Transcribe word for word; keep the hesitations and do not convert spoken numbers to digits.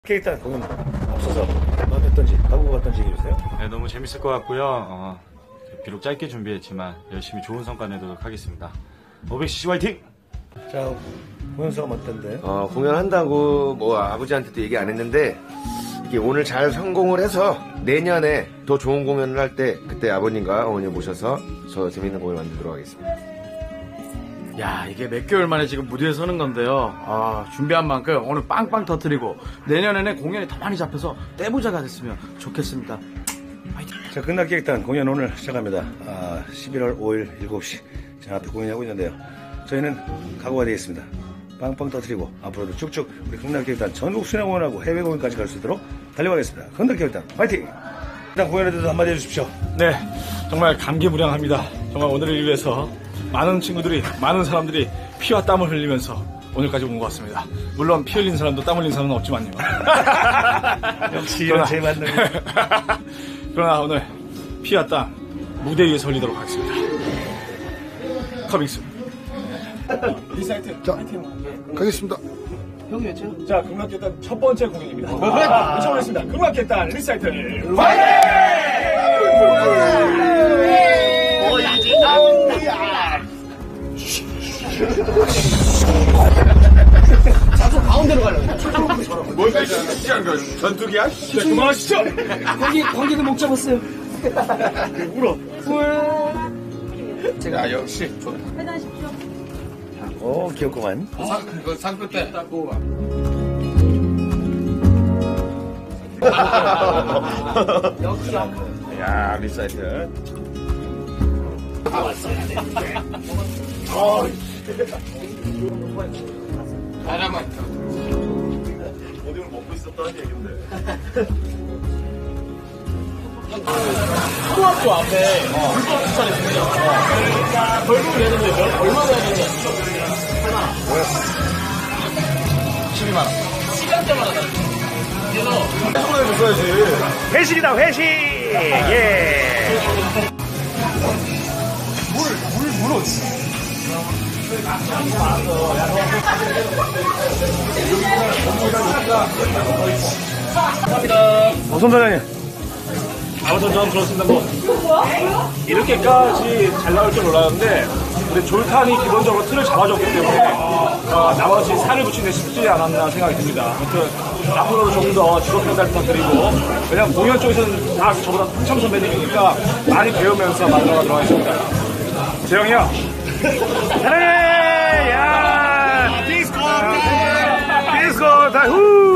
일단 공연 앞서서 마음이 어떤지, 각오가 어떤지 얘기해주세요. 네, 너무 재밌을 것 같고요. 어, 비록 짧게 준비했지만 열심히 좋은 성과 내도록 하겠습니다. 오백 씨씨 화이팅! 자, 공연 소감 어떤데? 어, 공연한다고 뭐 아버지한테도 얘기 안 했는데 이게 오늘 잘 성공을 해서 내년에 더 좋은 공연을 할 때 그때 아버님과 어머니 모셔서 더 재밌는 공연을 만들도록 하겠습니다. 야, 이게 몇 개월 만에 지금 무대에 서는 건데요. 아, 준비한 만큼 오늘 빵빵 터뜨리고 내년에는 공연이 더 많이 잡혀서 떼부자가 됐으면 좋겠습니다. 화이팅! 자, 끝날게 일단 공연 오늘 시작합니다. 아, 십일월 오일 일곱 시 제 앞에 공연하고 있는데요. 저희는 각오가 되어 있습니다. 빵빵 터뜨리고 앞으로도 쭉쭉 우리 끝날게 일단 전국 순회 공연하고 해외 공연까지 갈 수 있도록 달려가겠습니다. 끝날게 일단 화이팅! 일단 공연에 대해서 한마디 해주십시오. 네, 정말 감개무량합니다. 정말 오늘을 위해서 많은 친구들이, 많은 사람들이 피와 땀을 흘리면서 오늘까지 온 것 같습니다. 물론 피 흘린 사람도 땀 흘린 사람은 없지만요. 역시 이런 제 만남. 그러나 오늘 피와 땀 무대 위에서 흘리도록 하겠습니다. 커밍스. 리사이트. 자, 가겠습니다. 자, 극락계단 첫 번째 공연입니다. 미쳐보겠습니다. 극락계단 리사이트. 화이팅! 자꾸 가운데로 가려고. 뭘까 시간 거 전투기야? 그만하시죠. 거기 관객을 못 잡았어요. 울어. 제가 아, 역시 해당하십시오. 오, 귀엽구만. 상, 그 상표 때 역시 야, 리사이트. 바람아. 오늘 먹고 있었다는 얘긴데. 초등학교 앞에 불법 주차했습니다. 벌금 내는데 얼마 내야 되냐? 하나. 십이만 원. 시간제마다 다. 그래서 손에 줬어야지. 회식이다, 회식! 예! 물, 물, 물어. 감사합니다. 어선 사장님. 아무튼 저는 그렇습니다. 뭐 이렇게까지 잘 나올 줄 몰랐는데, 근데 졸탄이 기본적으로 틀을 잡아줬기 때문에 어, 나머지 살을 붙이는 게 쉽지 않았나 생각이 듭니다. 아무튼 앞으로도 조금 더 주로 평가를 부탁드리고, 왜냐면 공연 쪽에서는 다 저보다 한참 선배님이니까 많이 배우면서 만들어가도록 하겠습니다. 재영이 형. 사랑해! 야! 디스코! 디스코! 다 후!